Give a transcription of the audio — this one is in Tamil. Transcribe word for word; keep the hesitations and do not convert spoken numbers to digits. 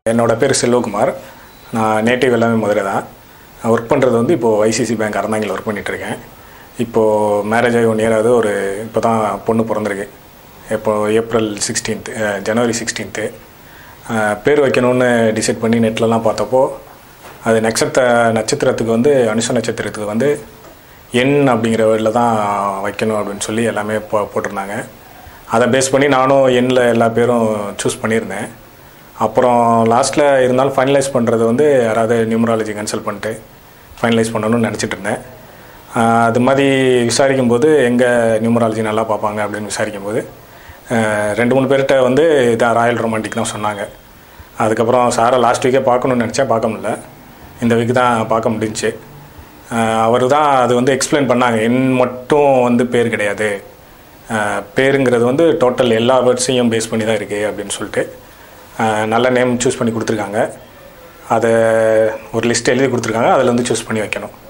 என்னோட பேர் செல்வகுமார். நான் நேட்டிவ் எல்லாமே மதுரை தான். ஒர்க் பண்ணுறது வந்து இப்போது ஐசிசி பேங்க் அறந்தாங்கில் ஒர்க் பண்ணிகிட்ருக்கேன். இப்போது மேரேஜ் ஆகி ஒன் இயர் ஆகுது. ஒரு இப்போ தான் பொண்ணு பிறந்திருக்கு. இப்போது ஏப்ரல் சிக்ஸ்டீன்த்து ஜனவரி சிக்ஸ்டீன்த்து பேர் வைக்கணும்னு டிசைட் பண்ணி நெட்லலாம் பார்த்தப்போ அது நட்சத்திர நட்சத்திரத்துக்கு வந்து அனுஷ நட்சத்திரத்துக்கு வந்து எண் அப்படிங்கிற வேர்டில் தான் வைக்கணும் அப்படின்னு சொல்லி எல்லாமே போ போட்டிருந்தாங்க. அதை பேஸ் பண்ணி நானும் எண்ணில் எல்லா பேரும் சூஸ் பண்ணியிருந்தேன். அப்புறம் லாஸ்ட்டில் இருந்தாலும் ஃபைனலைஸ் பண்ணுறது வந்து யாராவது நியூமராலஜி கன்சல்ட் பண்ணிட்டு ஃபைனலைஸ் பண்ணணும்னு நினச்சிட்டு இருந்தேன். அது மாதிரி விசாரிக்கும்போது எங்கே நியூமராலஜி நல்லா பார்ப்பாங்க அப்படின்னு விசாரிக்கும்போது ரெண்டு மூணு பேர்கிட்ட வந்து இதான் ராயல் ரொமான்டிக் தான் சொன்னாங்க. அதுக்கப்புறம் சாரை லாஸ்ட் வீக்கே பார்க்கணுன்னு நினச்சேன், பார்க்க முடியல. இந்த வீக் தான் பார்க்க முடிஞ்சிச்சு. அவர் தான் அது வந்து எக்ஸ்பிளைன் பண்ணாங்க. எண் மட்டும் வந்து பேர் கிடையாது, பேருங்கிறது வந்து டோட்டல் எல்லா வேர்ட்ஸையும் பேஸ் பண்ணி தான் இருக்குது அப்படின்னு சொல்லிட்டு நல்ல நேம் சூஸ் பண்ணி கொடுத்துருக்காங்க. அதை ஒரு லிஸ்ட் எழுதி கொடுத்துருக்காங்க. அதில் வந்து சூஸ் பண்ணி வைக்கணும்.